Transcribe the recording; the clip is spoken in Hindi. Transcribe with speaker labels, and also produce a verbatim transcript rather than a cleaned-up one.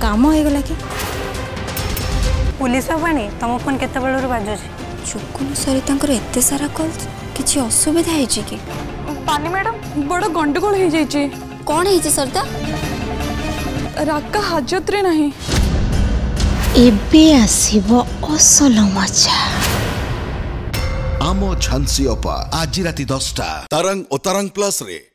Speaker 1: काम हो गला कि
Speaker 2: पुलिस पानी तुम फोन केते बेलू बाजुची
Speaker 1: चुकुन सरिता एत सारा कॉल किसी असुविधा है कि
Speaker 3: पानी मैडम बड़ गंडगोल हो जाइए।
Speaker 1: कौन है सरिता?
Speaker 3: राका हाजत रे नहीं
Speaker 1: एबे आसीबो असल मजा।
Speaker 4: आमो झांसी अपा आज राति दसटा तरंग और तरंग प्लस रे।